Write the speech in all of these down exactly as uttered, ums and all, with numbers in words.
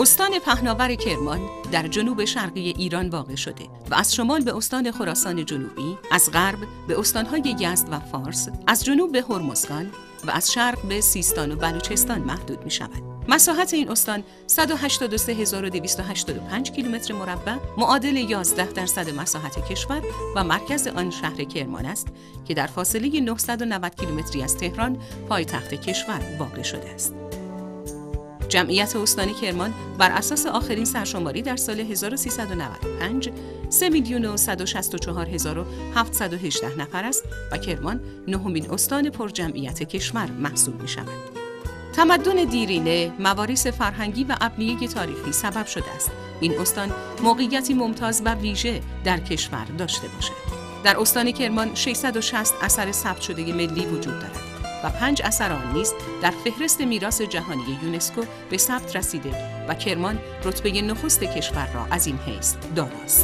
استان پهناور کرمان در جنوب شرقی ایران واقع شده و از شمال به استان خراسان جنوبی، از غرب به استانهای یزد و فارس، از جنوب به هرمزگان و از شرق به سیستان و بلوچستان محدود می شود. مساحت این استان صد و هشتاد و سه هزار و دویست و هشتاد و پنج کیلومتر مربع معادل یازده درصد مساحت کشور و مرکز آن شهر کرمان است که در فاصله نهصد و نود کیلومتری از تهران پایتخت کشور واقع شده است. جمعیت استان کرمان بر اساس آخرین سرشماری در سال هزار و سیصد و نود و پنج سه میلیون و صد و شصت و چهار هزار و هفتصد و هجده نفر است و کرمان نهمین استان پرجمعیت کشور محسوب می شود. تمدن دیرینه، مواریث فرهنگی و ابنیه تاریخی سبب شده است این استان موقعیتی ممتاز و ویژه در کشور داشته باشد. در استان کرمان ششصد و شصت اثر ثبت شده ملی وجود دارد و پنج اثر آن نیز در فهرست میراث جهانی یونسکو به ثبت رسیده و کرمان رتبه نخست کشور را از این حیث داراست.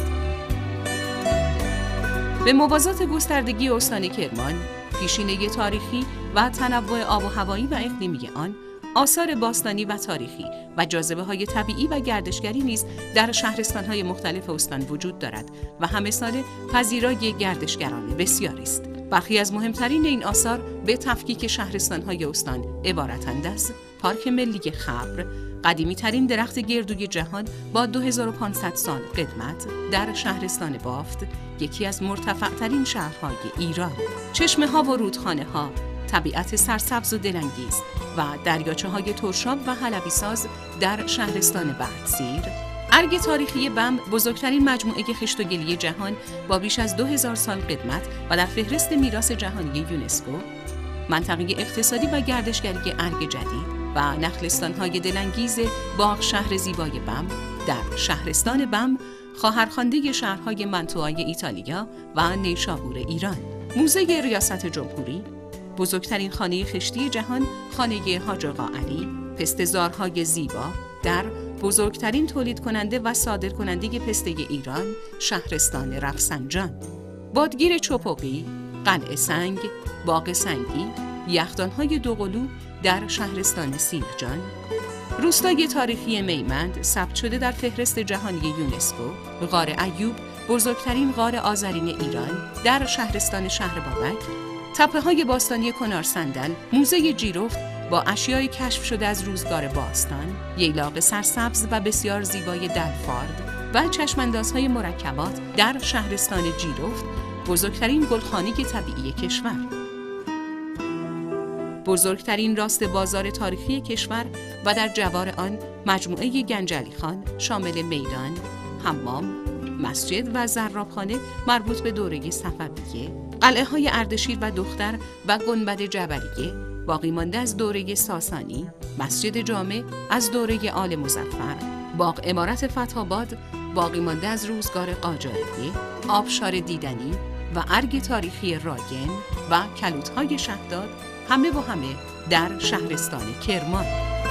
به موازات گستردگی استان کرمان، پیشینه تاریخی و تنوع آب و هوایی و اقلیمی آن، آثار باستانی و تاریخی و جاذبه‌های طبیعی و گردشگری نیز در شهرستان‌های مختلف استان وجود دارد و همه ساله پذیرای گردشگران بسیاری است. برخی از مهمترین این آثار به تفکیک شهرستان‌های استان عبارتند از پارک ملی خبر، قدیمی‌ترین درخت گردوی جهان با دو هزار و پانصد سال قدمت در شهرستان بافت، یکی از مرتفع‌ترین شهرهای ایران، چشمه‌ها و رودخانه‌ها، طبیعت سرسبز و دلانگیز و دریاچه‌های ترشاب و حلبی‌ساز در شهرستان بهت‌سیر، ارگ تاریخی بم، بزرگترین مجموعه خشت و گلی جهان با بیش از دو هزار سال قدمت و در فهرست میراث جهانی یونسکو، منطقه اقتصادی و گردشگری ارگ جدید و نخلستان‌های دلانگیز باغ شهر زیبای بم در شهرستان بم، خواهرخوانده شهرهای منطوهای ایتالیا و نیشابور ایران، موزه ریاست جمهوری، بزرگترین خانه خشتی جهان، خانه حاج آقا علی، پسته‌زارهای زیبا در بزرگترین تولید کننده و صادر کننده پسته ایران، شهرستان رفسنجان، بادگیر چپقی، قلعه سنگ، باغ سنگی، یخدان‌های دوقلو در شهرستان سیرجان، روستای تاریخی میمند ثبت شده در فهرست جهانی یونسکو، غار ایوب، بزرگترین غار آذرین ایران در شهرستان شهر بابک، تپه‌های باستانی کنار صندل، موزه جیرفت با اشیای کشف شده از روزگار باستان، ییلاق سرسبز و بسیار زیبای دلفارد و چشماندازهای مرکبات در شهرستان جیرفت، بزرگترین گلخانه طبیعی کشور، بزرگترین راست بازار تاریخی کشور و در جوار آن مجموعه گنجعلی خان شامل میدان، حمام، مسجد و زرابخانه مربوط به دوره صفویه، قلعه های اردشیر و دختر و گنبد جبلیه باقی مانده از دوره ساسانی، مسجد جامع از دوره آل مظفر، باغ عمارت فتح‌آباد باقی مانده از روزگار قاجاریه، آبشار دیدنی و ارگ تاریخی راگن و کلوت‌های شهداد، همه و همه در شهرستان کرمان.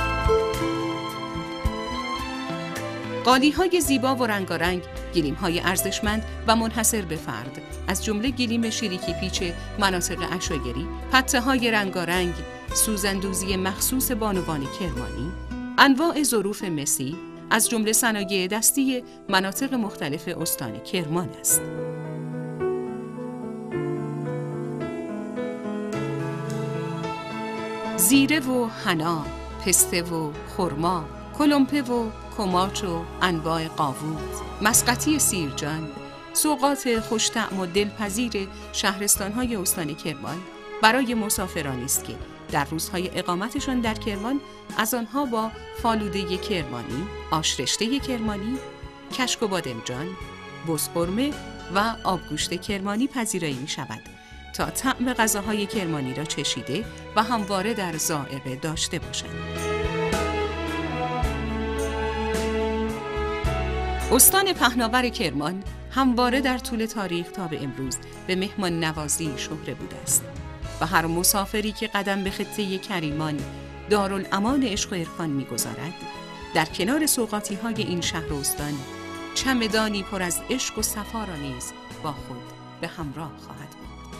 قالی‌های زیبا و رنگارنگ، گلیم‌های ارزشمند و منحصر به فرد از جمله گلیم شریکی پیچ مناطق عشایری، پته‌های رنگارنگ، سوزندوزی مخصوص بانوان کرمانی، انواع ظروف مسی از جمله صنایع دستی مناطق مختلف استان کرمان است. زیره و حنا، پسته و خرما، کلمپه و کماچ و انواع قاووز، مسقطی سیرجان، سوغات خوش‌طعم و دلپذیر شهرستان‌های استان کرمان برای مسافرانی است که در روزهای اقامتشان در کرمان از آنها با فالوده کرمانی، آشرشته کرمانی، کشک و بادمجان، بزقرمه و آبگوشت کرمانی پذیرایی می شود تا طعم غذاهای کرمانی را چشیده و همواره در ذائقه داشته باشند. استان پهناور کرمان همواره در طول تاریخ تا به امروز به مهمان نوازی شهره بوده است و هر مسافری که قدم به خطه کریمان دارالامان عشق و عرفان می‌گذارد، در کنار سوغاتی‌های این شهر و استان چمدانی پر از عشق و صفا را نیز با خود به همراه خواهد بود.